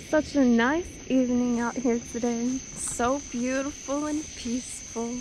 Such a nice evening out here today. So beautiful and peaceful.